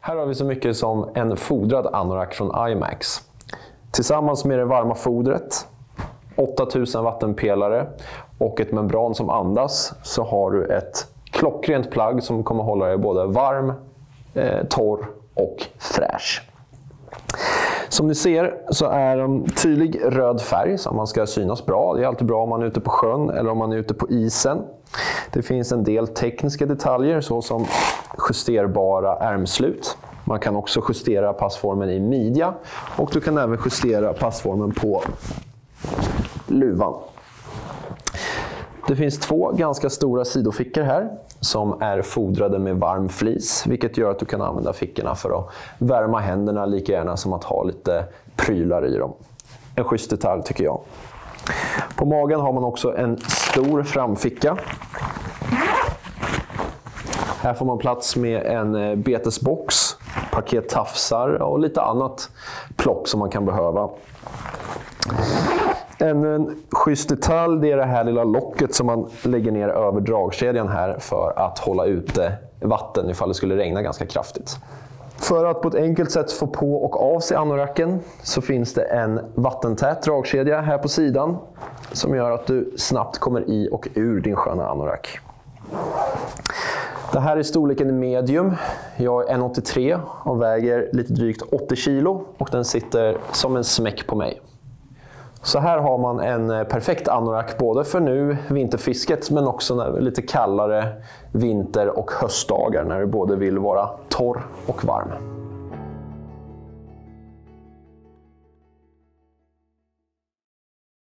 Här har vi så mycket som en fodrad anorak från IMAX. Tillsammans med det varma fodret, 8000 vattenpelare och ett membran som andas, så har du ett klockrent plagg som kommer hålla dig både varm, torr och fräsch. Som ni ser så är de tydlig röd färg så man ska synas bra. Det är alltid bra om man är ute på sjön eller om man är ute på isen. Det finns en del tekniska detaljer såsom justerbara ärmslut. Man kan också justera passformen i midja och du kan även justera passformen på luvan. Det finns två ganska stora sidofickor här som är fodrade med varm flis, vilket gör att du kan använda fickorna för att värma händerna lika gärna som att ha lite prylar i dem. En schysst detalj tycker jag. På magen har man också en stor framficka. Här får man plats med en betesbox, paket tafsar och lite annat plock som man kan behöva. En schysst detalj, det är det här lilla locket som man lägger ner över dragkedjan här för att hålla ute vatten ifall det skulle regna ganska kraftigt. För att på ett enkelt sätt få på och av sig anoraken så finns det en vattentät dragkedja här på sidan som gör att du snabbt kommer i och ur din sköna anorak. Det här är storleken medium. Jag är 1,83 och väger lite drygt 80 kilo och den sitter som en smäck på mig. Så här har man en perfekt anorak både för nu vinterfisket men också när lite kallare vinter- och höstdagar när du både vill vara torr och varm.